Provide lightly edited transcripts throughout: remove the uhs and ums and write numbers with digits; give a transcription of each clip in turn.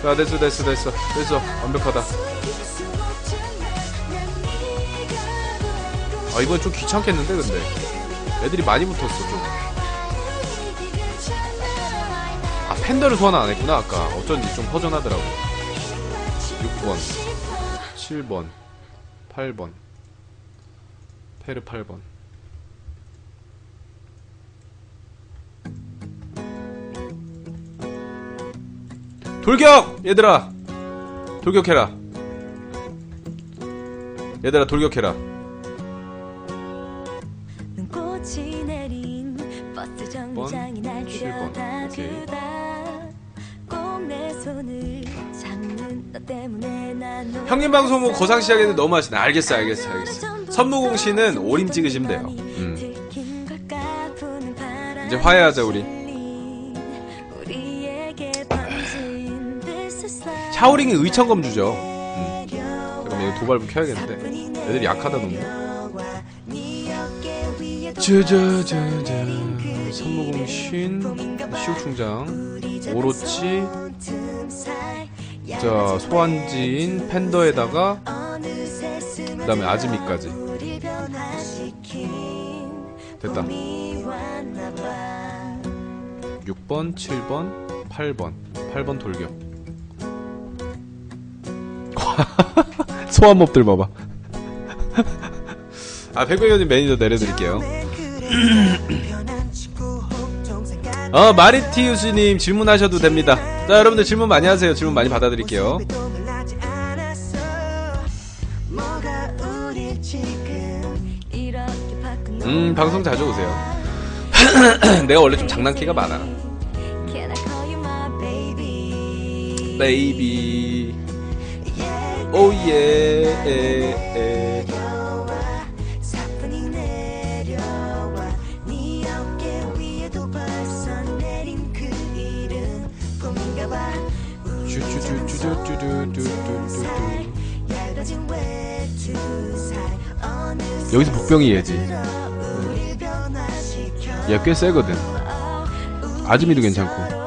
야 됐어 완벽하다. 아 이번 좀 귀찮겠는데 근데 애들이 많이 붙었어 좀. 아 팬더를 소환 안 했구나 아까. 어쩐지 좀 허전하더라고. 6번 7번 8번 페르 8번. 돌격! 얘들아 돌격해라. 얘들아 돌격해라. 눈꽃이 내린 버스 정류장이 날 데려다주다. 꼭 내 손을 잡는 너 때문에 난 형님 방송 거상 시작했는데 너무 하시네. 알겠어. 선무공씨는 오림 찍으시면 돼요. 이제 화해하자 우리. 샤오링이 의천검주죠. 잠깐만 이거 도발부 켜야겠는데 애들이 약하다 너무. 짜자자자 선무공신 시우충장 오로치. 자 소환지인 팬더에다가 그 다음에 아즈미까지 됐다. 6번 7번 8번 돌격. 소환몹들 봐봐. 아 백백현님 매니저 내려드릴게요. 마리티우스님 질문하셔도 됩니다. 자 여러분들 질문 많이 하세요. 질문 많이 받아드릴게요. 방송 자주 오세요. 내가 원래 좀 장난기가 많아. 베이비 오예. 여기서 복병이 얘지. 얘 꽤 세거든. 아즈미도 괜찮고.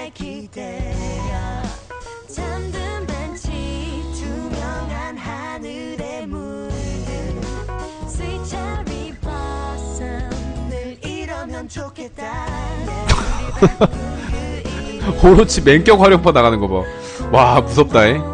오로치 맹격 화력파 나가는 거 봐. 와 무섭다잉.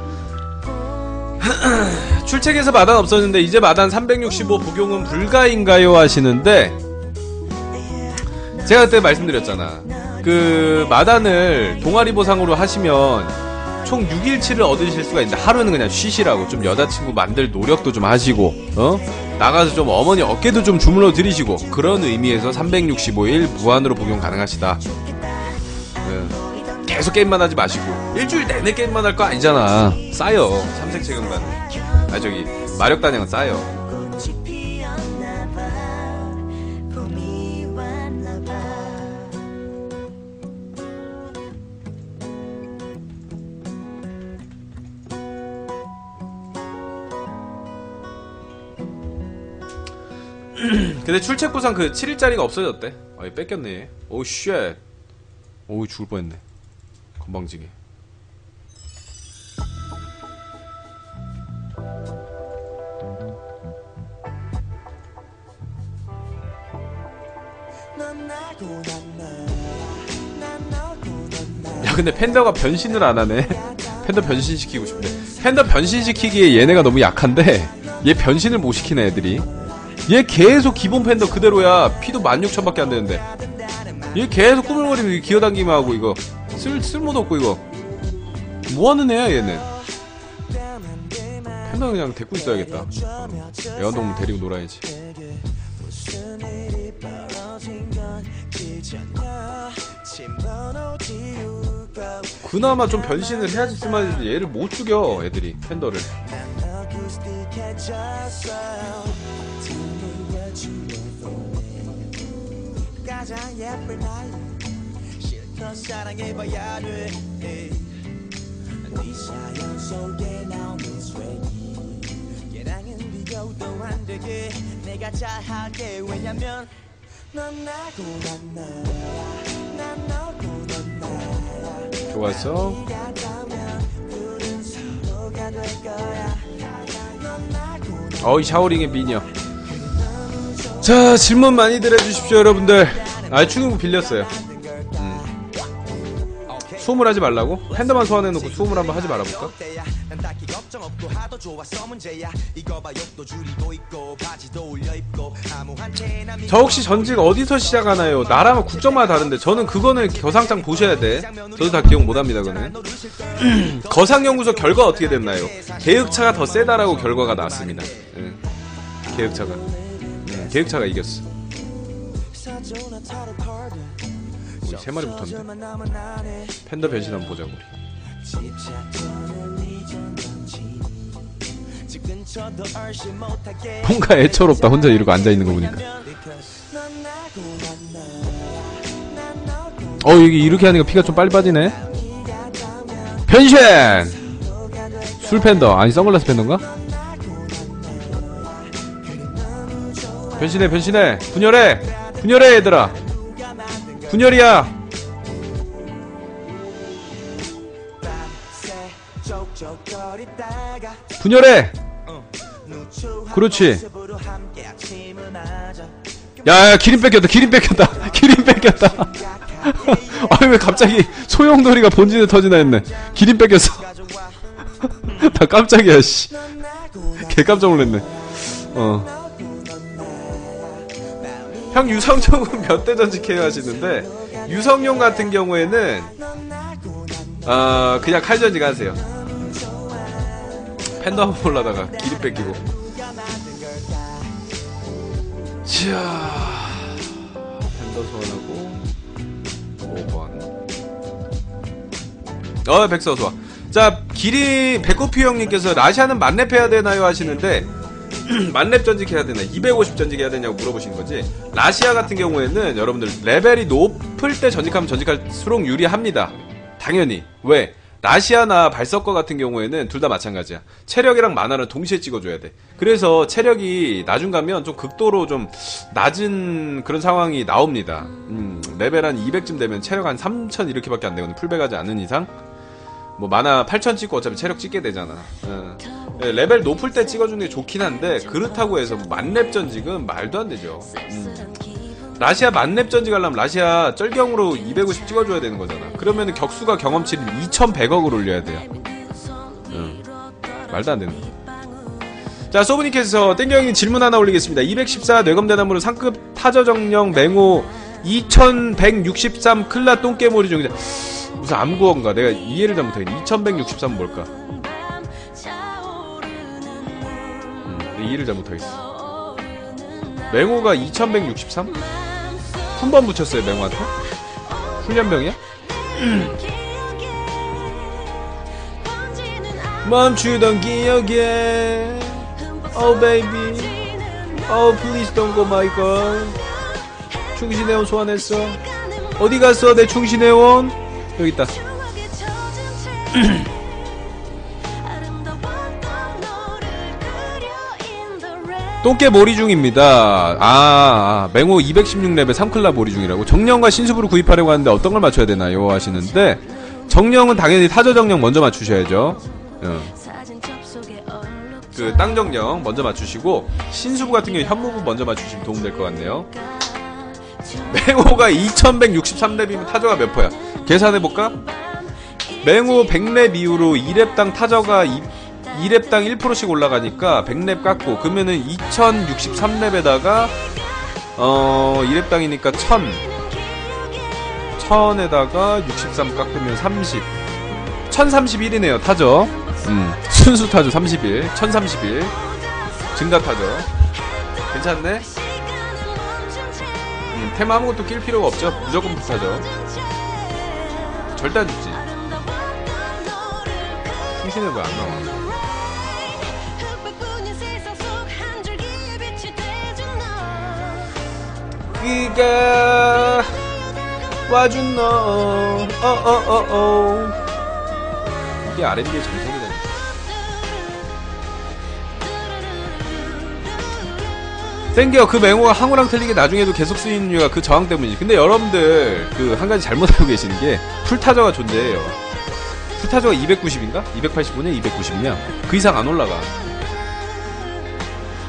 출첵에서 마단 없었는데 이제 마단 365 복용은 불가인가요 하시는데, 제가 그때 말씀드렸잖아. 그 마단을 동아리 보상으로 하시면 총 6일치를 얻으실 수가 있는데 하루는 그냥 쉬시라고. 좀 여자친구 만들 노력도 좀 하시고 나가서 좀 어머니 어깨도 좀 주물러 드리시고, 그런 의미에서 365일 무한으로 복용 가능하시다. 계속 게임만 하지 마시고. 일주일 내내 게임만 할 거 아니잖아. 싸요. 삼색체경단 저기 마력단양은 싸요. 근데 출첵 보상 그 7일짜리가 없어졌대. 아, 얘 뺏겼네. 오 쉣. 오 죽을 뻔했네. 건방지게. 야 근데 팬더가 변신을 안 하네. 팬더 변신시키고 싶네. 팬더 변신시키기에 얘네가 너무 약한데 얘 변신을 못 시키네 애들이. 얘 계속 기본 팬더 그대로야. 피도 16,000밖에 안 되는데 얘 계속 꾸물거리면 기어당기만 하고 이거 쓸모도 없고 이거 뭐하는 애야 얘는. 팬더 그냥 데리고 있어야겠다. 애완동물 데리고 놀아야지. 그나마 좀 변신을 해야지 쓸만한데 얘를 못 죽여 애들이 팬더를. 좋았어. 어이 샤오링의 미녀. 자, 질문 많이들 해주십시오 여러분들. 아, 충격부 빌렸어요. 수음을 하지 말라고? 팬더만 소환해놓고 수음을 한번 하지 말아볼까? 저 혹시 전직 어디서 시작하나요? 나라면 국적마다 다른데 저는 그거는 거상장 보셔야 돼. 저도 다 기억 못합니다 그거는. 거상연구소 결과 어떻게 됐나요? 계획차가 더 세다라고 결과가 나왔습니다. 계획차가 계획차가 이겼어. 우리 3마리 붙었네. 팬더 변신 한번 보자고 우리. 뭔가 애처롭다 혼자 이러고 앉아있는 거 보니까. 여기 이렇게 하니까 피가 좀 빨리 빠지네. 변신! 술 팬더 아니 선글라스 팬더인가? 변신해 변신해. 분열해 분열해 얘들아. 분열이야. 분열해. 그렇지. 야야 기름 뺏겼다 기름 뺏겼다 기름 뺏겼다. 아니 왜 갑자기 소용돌이가 본진에 터지나 했네. 기름 뺏겼어. 나 깜짝이야 씨. 개 깜짝 놀랐네. 형 유성룡은 몇 대 전직해요 하시는데, 유성룡 같은 경우에는 그냥 칼 전직 하세요. 팬더 한번 올라다가 기립 뺏기고. 지야 팬더 소환하고 5번. 백서 어서와. 자, 배꼽피 형님께서 라시아는 만렙 해야 되나요 하시는데, 만렙 전직해야 되나 250 전직해야 되냐고 물어보신 거지. 라시아 같은 경우에는 여러분들 레벨이 높을 때 전직하면 전직할수록 유리합니다. 당연히. 왜? 라시아나 발석거 같은 경우에는 둘 다 마찬가지야. 체력이랑 만화를 동시에 찍어줘야 돼. 그래서 체력이 나중 가면 좀 극도로 좀 낮은 그런 상황이 나옵니다. 레벨 한 200쯤 되면 체력 한 3000 이렇게밖에 안 되거든. 풀백하지 않는 이상. 뭐 만화 8000 찍고 어차피 체력 찍게 되잖아. 레벨 높을 때 찍어주는 게 좋긴 한데, 그렇다고 해서 만렙 전직은 말도 안 되죠. 라시아 만렙 전직 하려면 라시아 쩔경으로 250 찍어줘야 되는 거잖아. 그러면 격수가 경험치를 2100억을 올려야 돼요. 말도 안 되는 거. 자, 소브니께서 땡겨형님 질문 하나 올리겠습니다. 214 뇌검대나무로 상급 타저정령 맹호 2163 클라 똥개머리 중이다. 무슨 암구어인가? 내가 이해를 잘못하겠네. 2163은 뭘까? 이해를 잘못하겠어. 맹호가 2163? 훈번 붙였어요 맹호한테? 훈련병이야? 멈추던 기억에 Oh baby Oh please don't go my girl. 충신해온 소환했어. 어디 갔어 내 충신해온? 여기 있다. 똥개 몰이 중입니다. 맹호 216레벨 3클라 몰이 중이라고. 정령과 신수부를 구입하려고 하는데 어떤 걸 맞춰야 되나요 하시는데, 정령은 당연히 타저 정령 먼저 맞추셔야죠. 그 땅정령 먼저 맞추시고, 신수부 같은 경우 현무부 먼저 맞추시면 도움될 것 같네요. 맹호가 2163렙이면 타저가 몇 퍼야? 계산해볼까? 맹호 100렙 이후로 2렙당 타저가 2렙당 1%씩 올라가니까 100렙 깎고, 그러면은 2063렙에다가 2렙당이니까 1000에다가 63 깎으면 30 1031이네요 타저. 순수 타저 31 1031 증가 타저 괜찮네. 테마 아무것도 낄 필요가 없죠. 무조건 타저. 절대 안 죽지. 충신은 왜 안 나와? 네가 와준 너 이게 R&B의 정석이다. 땡겨. 그 맹호가 항우랑 틀리게 나중에도 계속 쓰이는 이유가 그 저항 때문이지. 근데 여러분들 그 한 가지 잘못 알고 계시는 게, 풀타저가 존재해요. 풀타저가 290인가? 285냐 290이냐 그 이상 안 올라가.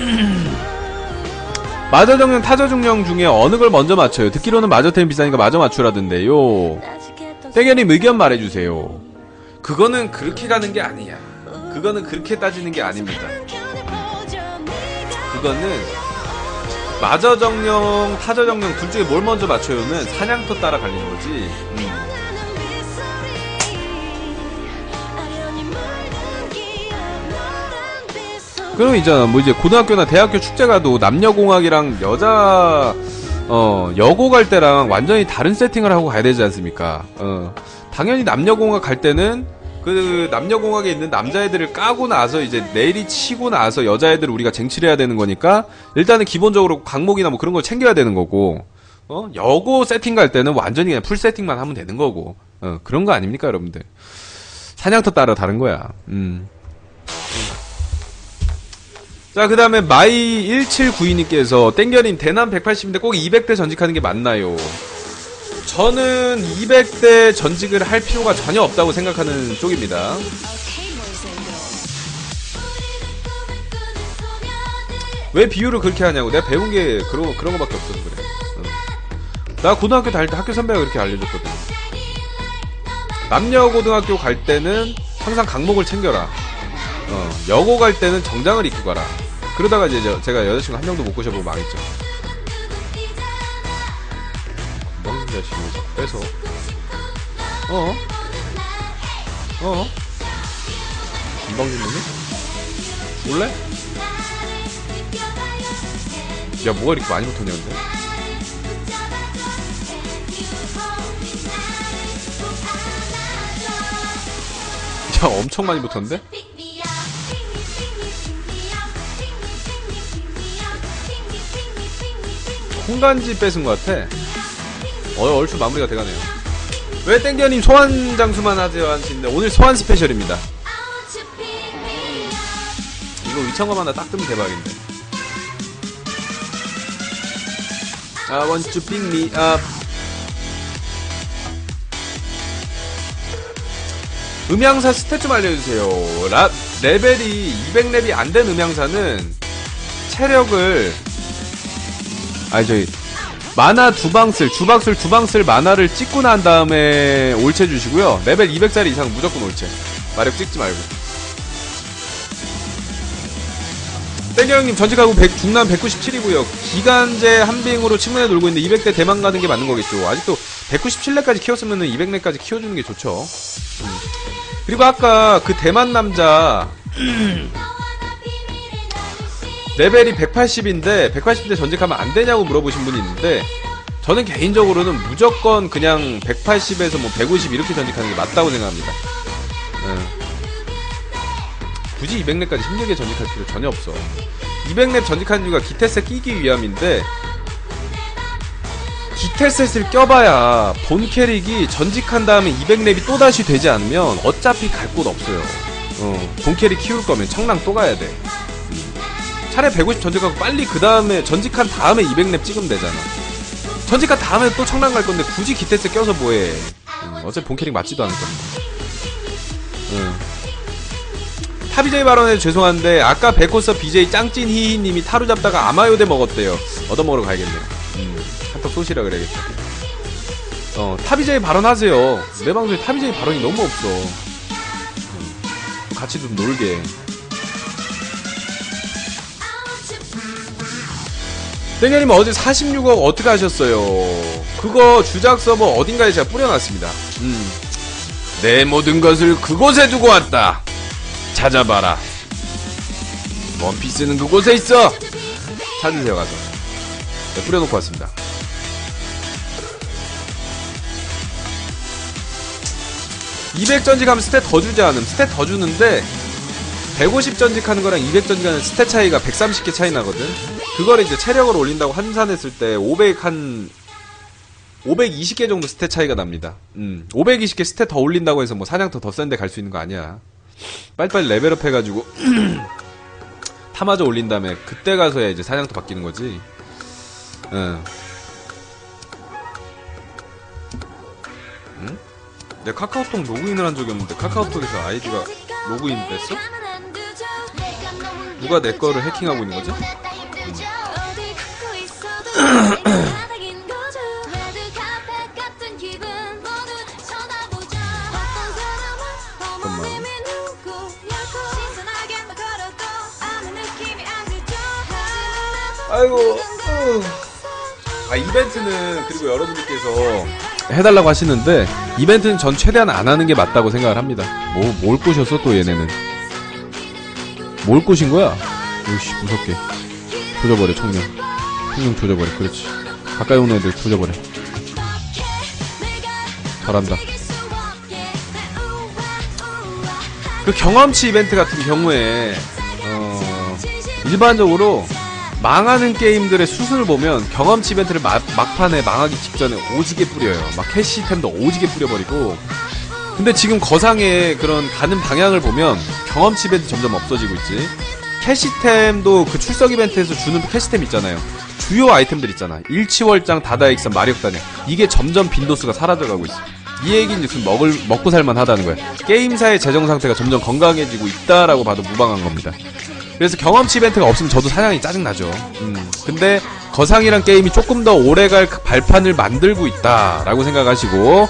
마저정령 타저중령 중에 어느 걸 먼저 맞춰요? 듣기로는 마저템 비싸니까 마저 맞추라던데요. 땡겨님 의견 말해주세요. 그거는 그렇게 가는 게 아니야. 그거는 그렇게 따지는 게 아닙니다. 그거는 마저정령 타저정령 둘 중에 뭘 먼저 맞춰요는 사냥터 따라 갈리는 거지. 그럼 있잖아, 뭐 이제 고등학교나 대학교 축제 가도 남녀공학이랑 여고 갈 때랑 완전히 다른 세팅을 하고 가야 되지 않습니까? 당연히 남녀공학 갈 때는 그 남녀공학에 있는 남자애들을 까고 나서 이제 내리 치고 나서 여자애들을 우리가 쟁취를 해야 되는 거니까 일단은 기본적으로 강목이나 뭐 그런 걸 챙겨야 되는 거고, 여고 세팅 갈 때는 완전히 그냥 풀 세팅만 하면 되는 거고, 그런 거 아닙니까, 여러분들? 사냥터 따라 다른 거야. 자, 그 다음에 마이1792님께서 땡겨님 대남 180인데 꼭 200대 전직하는 게 맞나요? 저는 200대 전직을 할 필요가 전혀 없다고 생각하는 쪽입니다. 왜 비유를 그렇게 하냐고. 내가 배운 게 그런 거밖에 없어서 그래. 나 고등학교 다닐 때 학교 선배가 그렇게 알려줬거든. 남녀 고등학교 갈 때는 항상 강목을 챙겨라. 여고 갈 때는 정장을 입고 가라. 그러다가 이제 제가 여자친구 한 명도 못 꼬셔보고 망했죠. 먹는 자식을 빼서. 김방진 놈이? 몰래? 야, 뭐가 이렇게 많이 붙었냐, 근데? 야, 엄청 많이 붙었는데? 홍간지 뺏은 것 같아. 얼추 마무리가 돼가네요. 왜 땡겨님 소환 장수만 하세요 하시는데 오늘 소환 스페셜입니다. 이거 위청검 하나 딱 뜨면 대박인데. I want to pick me up. 음향사 스탯 좀 알려주세요. 레벨이 200렙이 안 된 음향사는 체력을 만화 주박술 두 방 쓸 만화를 찍고 난 다음에 올체 주시고요. 레벨 200짜리 이상 무조건 올체. 마력 찍지 말고. 땡겨 형님 전직하고 중남 197이고요. 기간제 한빙으로 친문에 놀고 있는데 200대 대만 가는 게 맞는 거겠죠. 아직도 197렙까지 키웠으면은 200렙까지 키워주는 게 좋죠. 그리고 아까 그 대만 남자 레벨이 180인데 180대 전직하면 안 되냐고 물어보신 분이 있는데 저는 개인적으로는 무조건 그냥 180에서 뭐 150 이렇게 전직하는 게 맞다고 생각합니다. 굳이 200렙까지 힘들게 전직할 필요 전혀 없어. 200렙 전직하는 이유가 기태셋 끼기 위함인데 기태셋을 껴봐야 본 캐릭이 전직한 다음에 200렙이 또다시 되지 않으면 어차피 갈 곳 없어요. 본 캐릭 키울 거면 청랑 또 가야 돼. 차라리 150 전직하고 빨리 그 다음에 전직한 다음에 200렙 찍으면 되잖아. 전직한 다음에 또 청랑 갈 건데 굳이 기태셋 껴서 뭐해. 어차피 본 캐릭 맞지도 않을 건데. 타비제이 발언에 죄송한데 아까 백호서 BJ 짱찐 히히님이 타루 잡다가 아마요대 먹었대요. 얻어먹으러 가야겠네요. 한턱 쏘시라 그래야겠다. 타비제이 발언하세요. 내 방송에 타비제이 발언이 너무 없어. 같이 좀 놀게. 땡겨님 어제 46억 어떻게 하셨어요? 그거 주작 서버 어딘가에 제가 뿌려놨습니다. 내 모든 것을 그곳에 두고 왔다. 찾아봐라. 원피스는 그곳에 있어. 찾으세요 가서. 네, 뿌려놓고 왔습니다. (200) 전직하면 스탯 더 주지 않음. 스탯 더 주는데 150 전직하는 거랑 200 전직하는 스탯 차이가 130개 차이 나거든. 그거를 이제 체력을 올린다고 환산했을 때 520개 정도 스탯 차이가 납니다. 520개 스탯 더 올린다고 해서 뭐 사냥터 더 센데 갈 수 있는 거 아니야. 빨리빨리 레벨업 해가지고 타마저 올린 다음에 그때 가서야 이제 사냥터 바뀌는 거지. 내가 카카오톡 로그인을 한 적이 없는데 카카오톡에서 아이디가 로그인 됐어? 누가 내 거를 해킹하고 있는 거지? 아이고. 이벤트는 그리고 여러분들께서 해달라고 하시는데 이벤트는 전 최대한 안 하는 게 맞다고 생각을 합니다. 뭘 꼬셨어 또 얘네는? 뭘 꼬신 거야? 오이씨 무섭게 조져버려 청년 조져버려. 그렇지. 가까이 오는 애들 조져버려. 잘한다. 그 경험치 이벤트 같은 경우에 일반적으로 망하는 게임들의 수순을 보면 경험치 이벤트를 막판에 망하기 직전에 오지게 뿌려요. 막 캐시템도 오지게 뿌려버리고. 근데 지금 거상의 그런 가는 방향을 보면 경험치 이벤트 점점 없어지고 있지. 캐시템도 그 출석 이벤트에서 주는 캐시템 있잖아요. 주요 아이템들 있잖아. 일치월장, 다다익선, 마력단약. 이게 점점 빈도수가 사라져가고 있어. 이 얘기는 지금 먹고 살만 하다는 거야. 게임사의 재정 상태가 점점 건강해지고 있다라고 봐도 무방한 겁니다. 그래서 경험치 이벤트가 없으면 저도 사냥이 짜증나죠. 근데 거상이란 게임이 조금 더 오래갈 발판을 만들고 있다라고 생각하시고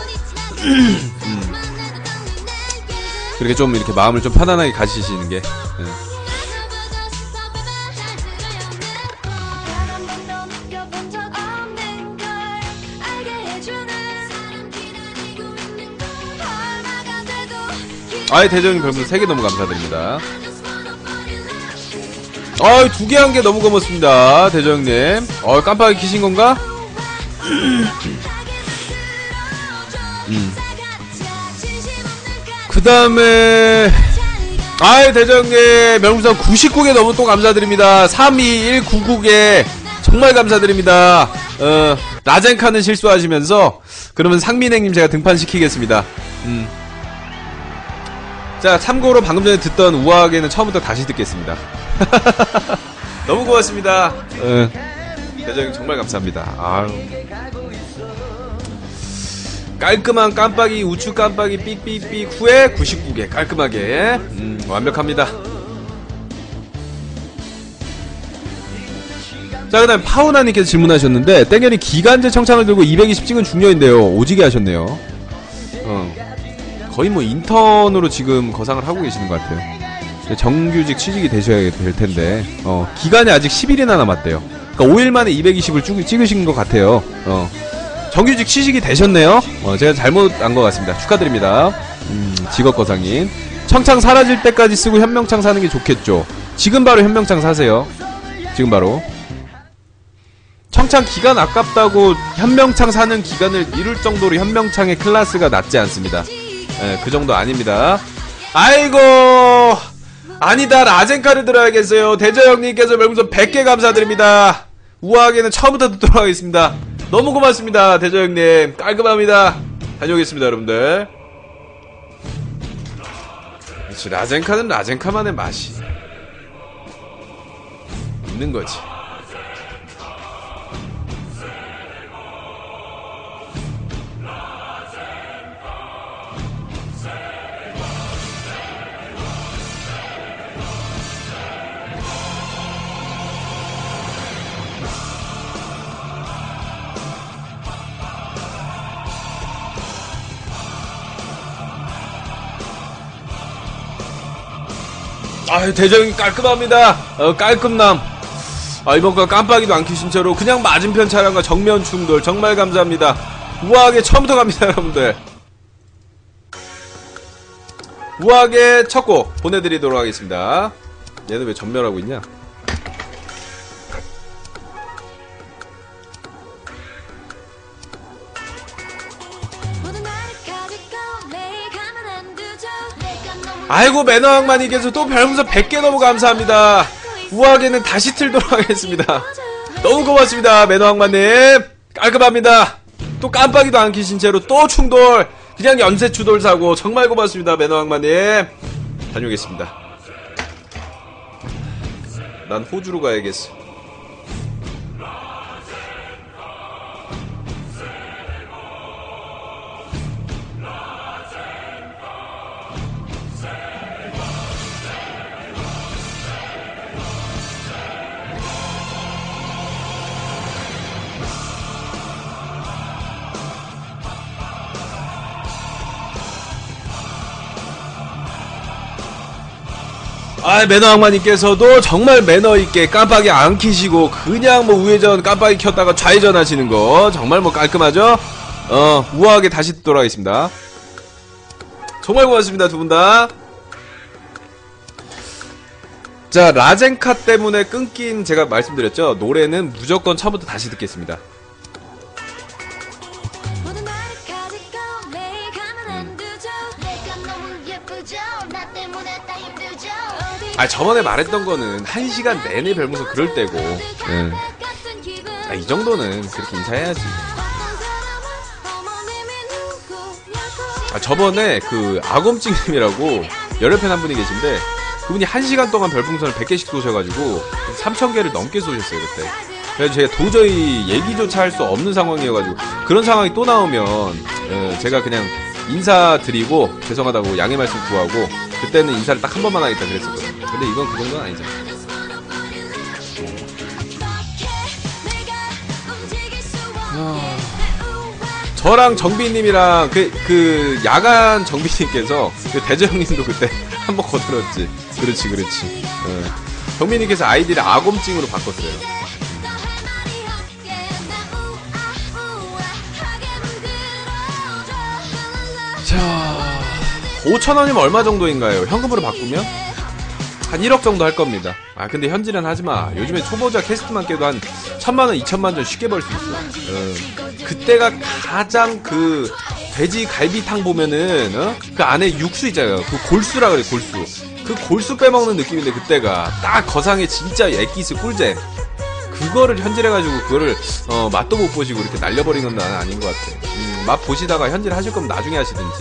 그렇게 좀 이렇게 마음을 좀 편안하게 가지시는 게 아이 대정님 별풍선 3개 너무 감사드립니다. 아이 2개 한 게 너무 고맙습니다 대정님. 깜빡이 키신 건가? 그 다음에 아이 대정님 별풍선 99개 너무 또 감사드립니다. 32199개 정말 감사드립니다. 라젠카는 실수하시면서 그러면 상민행님 제가 등판시키겠습니다. 자 참고로 방금 전에 듣던 우아하게는 처음부터 다시 듣겠습니다. 너무 고맙습니다. 대장님 정말 감사합니다. 아유. 깔끔한 깜빡이 우측 깜빡이 삑삑삑 후에 99개 깔끔하게 완벽합니다. 자 그다음 파우나님께서 질문하셨는데 땡연이 기간제 청창을 들고 220 찍은 중녀인데요. 오지게 하셨네요. 거의 뭐 인턴으로 지금 거상을 하고 계시는 것 같아요. 정규직 취직이 되셔야 될 텐데 기간이 아직 10일이나 남았대요. 그러니까 5일 만에 220을 찍으신 것 같아요. 정규직 취직이 되셨네요. 제가 잘못 안 것 같습니다. 축하드립니다. 직업 거상인. 청창 사라질 때까지 쓰고 현명창 사는 게 좋겠죠. 지금 바로 현명창 사세요. 지금 바로. 청창 기간 아깝다고 현명창 사는 기간을 미룰 정도로 현명창의 클래스가 낮지 않습니다. 그 정도 아닙니다. 아이고 아니다 라젠카를 들어야겠어요. 대저형님께서 별풍선 100개 감사드립니다. 우아하게는 처음부터 듣도록 하겠습니다. 너무 고맙습니다 대저형님. 깔끔합니다. 다녀오겠습니다 여러분들. 그렇지 라젠카는 라젠카만의 맛이 있는 거지. 아유 대정이 깔끔합니다. 깔끔남. 이번 거 깜빡이도 안 켜신 채로 그냥 맞은편 차량과 정면 충돌 정말 감사합니다. 우아하게 처음부터 갑니다 여러분들. 우아하게 첫 곡 보내드리도록 하겠습니다. 얘는 왜 전멸하고 있냐? 아이고 매너왕만이께서 또 별풍선 100개 너무 감사합니다. 우아하게는 다시 틀도록 하겠습니다. 너무 고맙습니다 매너왕만님. 깔끔합니다. 또 깜빡이도 안 켜신 채로 또 충돌 그냥 연쇄 추돌 사고 정말 고맙습니다 매너왕만님. 다녀오겠습니다. 난 호주로 가야겠어. 아, 매너 악마님께서도 정말 매너 있게 깜빡이 안 켜시고 그냥 뭐 우회전 깜빡이 켰다가 좌회전 하시는 거 정말 뭐 깔끔하죠? 우아하게 다시 듣도록 하겠습니다. 정말 고맙습니다, 두 분 다. 자, 라젠카 때문에 끊긴 제가 말씀드렸죠? 노래는 무조건 처음부터 다시 듣겠습니다. 아, 저번에 말했던 거는 1시간 내내 별풍선 그럴 때고, 아, 이 정도는 그렇게 인사해야지. 아, 저번에 그 아검찡님이라고 열혈팬 한 분이 계신데 그분이 1시간 동안 별풍선을 100개씩 쏘셔가지고 3000개를 넘게 쏘셨어요 그때. 그래서 제가 도저히 얘기조차 할 수 없는 상황이어가지고 그런 상황이 또 나오면 제가 그냥 인사드리고 죄송하다고 양해 말씀 구하고 그때는 인사를 딱 한 번만 하겠다 그랬었거든요. 근데 이건 그 정도는 아니잖아요. 저랑 정비님이랑 그 야간 정비님께서 그 대저 형님도 그때 한번 거들었지. 그렇지. 정비님께서 아이디를 아곰찡으로 바꿨어요. 자, 5,000원이면 얼마 정도인가요? 현금으로 바꾸면? 한 1억 정도 할 겁니다. 아, 근데 현질은 하지마. 요즘에 초보자 캐스트만 깨도 한 1,000만원, 2,000만원 쉽게 벌 수 있어. 그때가 가장 그 돼지 갈비탕 보면은 그 안에 육수 있잖아요. 그 골수라 그래, 골수. 그 골수 빼먹는 느낌인데 그때가 딱 거상에 진짜 엑기스 꿀잼. 그거를 현질해가지고 그거를 맛도 못 보시고 이렇게 날려버린 건 나는 아닌 것 같아. 맛 보시다가 현질 하실 거면 나중에 하시든지.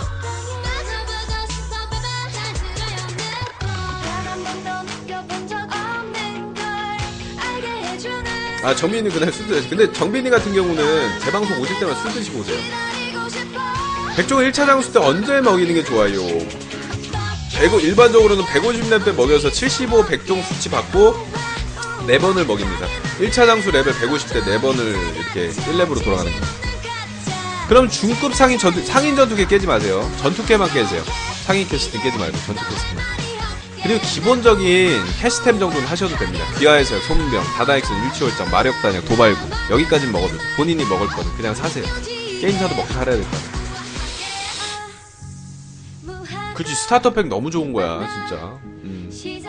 아, 정빈이는 그날 술 드셨어요. 근데 정빈이 같은 경우는 제 방송 오실 때만 술 드시고 오세요. 백종원 1차 장수 때 언제 먹이는 게 좋아요? 일반적으로는 150렙 때 먹여서 75 백종 수치 받고 4번을 먹입니다. 1차 장수 레벨 150대 4번을 이렇게 1렙으로 돌아가는 거예요. 그럼 중급 상인 전투기 깨지 마세요. 전투캐만 깨세요. 상인 캐스팅 깨지 말고 전투 캐스팅만. 그리고 기본적인 캐시템 정도는 하셔도 됩니다. 귀하의설, 소문병, 다다익선, 일치월장, 마력단약, 도발구 여기까지는 먹어도 돼. 본인이 먹을 거는 그냥 사세요. 게임사도 먹고 살아야 될 거 아니야. 그치, 스타터팩 너무 좋은 거야 진짜.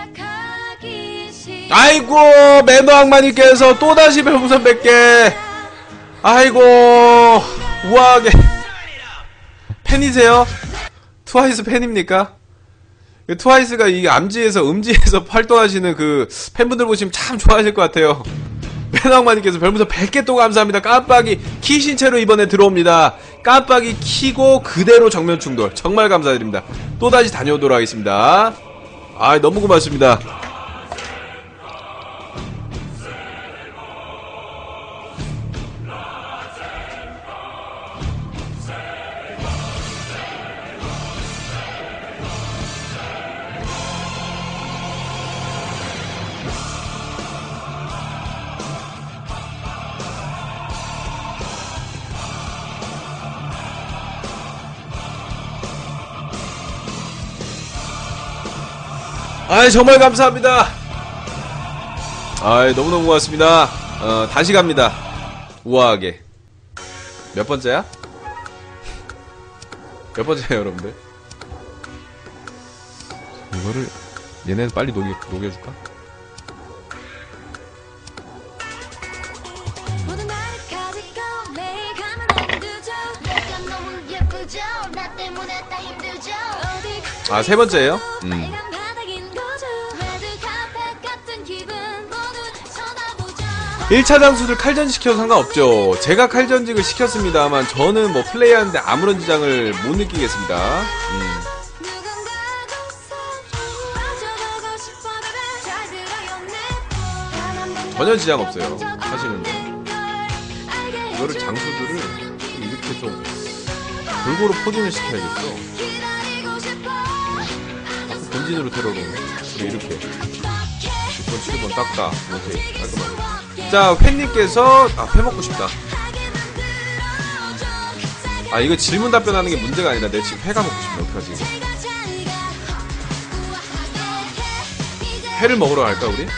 아이고, 매너악마님께서 또다시 별풍선 100개. 아이고, 우아하게. 팬이세요? 트와이스 팬입니까? 트와이스가 이 음지에서 활동하시는 그 팬분들 보시면 참 좋아하실 것 같아요. 매너악마님께서 별풍선 100개 또 감사합니다. 깜빡이 키신 채로 이번에 들어옵니다. 깜빡이 키고 그대로 정면 충돌. 정말 감사드립니다. 또다시 다녀오도록 하겠습니다. 아, 너무 고맙습니다. 아이, 정말 감사합니다. 아이, 너무너무 고맙습니다. 다시 갑니다. 우아하게. 몇 번째야? 몇 번째야, 여러분들? 이거를 얘네는 빨리 녹여줄까? 아, 세 번째예요? 1차 장수들 칼전 시켜도 상관없죠. 제가 칼전직을 시켰습니다만 저는 뭐 플레이하는데 아무런 지장을 못 느끼겠습니다. 전혀 지장 없어요. 하시는데 이거를 장수들을 이렇게 좀 골고루 포진을 시켜야겠어. 본진으로 테러로 이렇게 6번 7번 딱딱 오케이 깔끔하게. 자, 팬님께서 회 먹고 싶다. 아, 이거 질문 답변하는 게 문제가 아니라 내 지금 회가 먹고 싶네. 어떡하지 이거. 회를 먹으러 갈까 우리?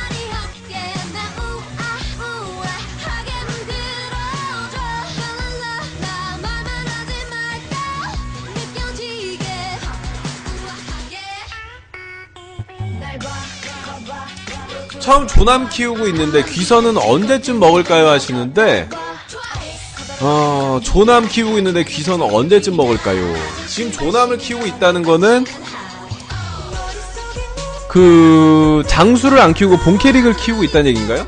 처음 조남 키우고 있는데 귀선은 언제쯤 먹을까요 하시는데 조남 키우고 있는데 귀선은 언제쯤 먹을까요? 지금 조남을 키우고 있다는 거는 그 장수를 안 키우고 본캐릭을 키우고 있다는 얘기인가요?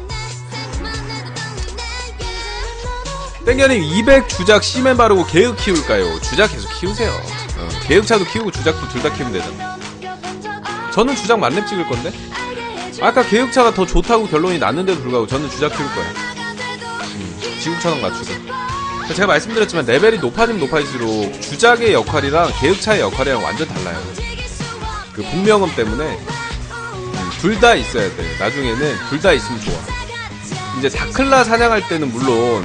땡겨님 200 주작 씨맨 바르고 개흑 키울까요? 주작 계속 키우세요. 개흑차도 키우고 주작도 둘 다 키우면 되잖아. 저는 주작 만렙 찍을 건데 아까 개흑차가 더 좋다고 결론이 났는데도 불구하고 저는 주작 키울 거예요. 지구천왕 맞추고. 제가 말씀드렸지만 레벨이 높아지면 높아질수록 주작의 역할이랑 개흑차의 역할이랑 완전 달라요. 그 분명음 때문에 둘 다 있어야 돼. 나중에는 둘 다 있으면 좋아. 이제 다클라 사냥할 때는 물론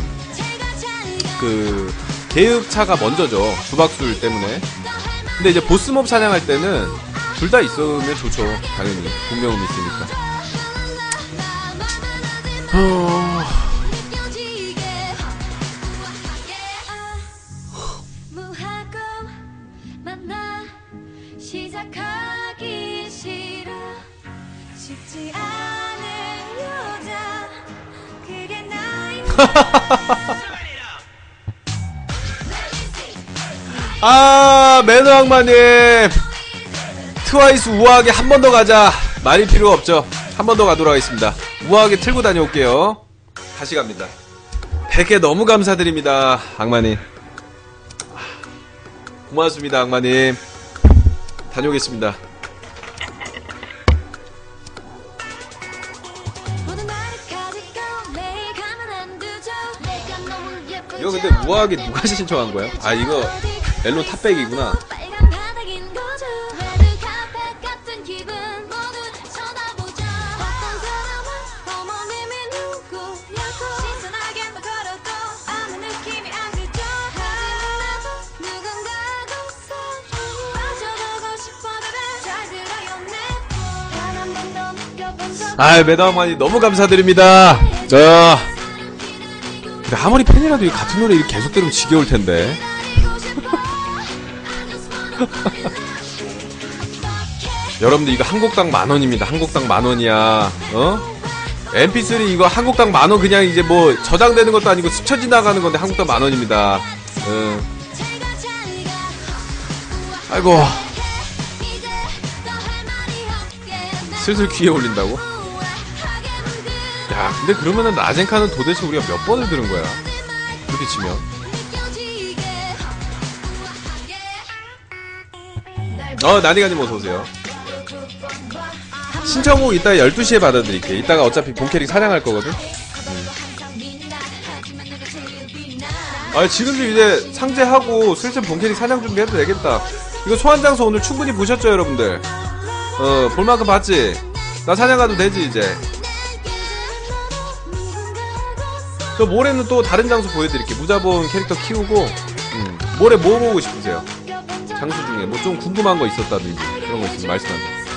그 개흑차가 먼저죠. 주박술 때문에. 근데 이제 보스몹 사냥할 때는 둘 다 있으면 좋죠. 당연히 분명음이 있으니까. 시작하기 싫어 쉽지 않은 여자 그게 나인 아 매너 악마님 트와이스 우아하게 한 번 더 가자. 말이 필요 없죠. 한 번 더 가도록 하겠습니다. 우아하게 틀고 다녀올게요. 다시 갑니다. 100개 너무 감사드립니다 악마님. 고맙습니다 악마님. 다녀오겠습니다. 이거 근데 우아하게 누가 신청한 거야? 아 이거 멜론 탑백이구나. 아 매다만이 너무 감사드립니다. 자 근데 아무리 팬이라도 이 같은 노래 이렇게 계속 들으면 지겨울 텐데. 여러분들 이거 한 곡당 10,000원입니다. 한 곡당 10,000원이야. mp3 이거 한 곡당 10,000원 그냥 이제 뭐 저장되는 것도 아니고 스쳐 지나가는 건데 한 곡당 10,000원입니다. 아이고 슬슬 귀에 올린다고? 야 근데 그러면은 라젠카는 도대체 우리가 몇 번을 들은 거야? 그렇게 치면 나니가님 어서오세요. 신청곡 이따 12시에 받아드릴게. 이따가 어차피 본캐릭 사냥할 거거든. 지금도 이제 상제하고 슬슬 본캐릭 사냥 준비해도 되겠다. 이거 소환장소 오늘 충분히 보셨죠 여러분들? 볼만큼 봤지? 나 사냥 가도 되지 이제. 저 모레는 또 다른 장소 보여드릴게. 무자본 캐릭터 키우고 모레 뭐 보고 싶으세요? 장소 중에 뭐 좀 궁금한 거 있었다든지 그런 거 있으면 말씀하세요.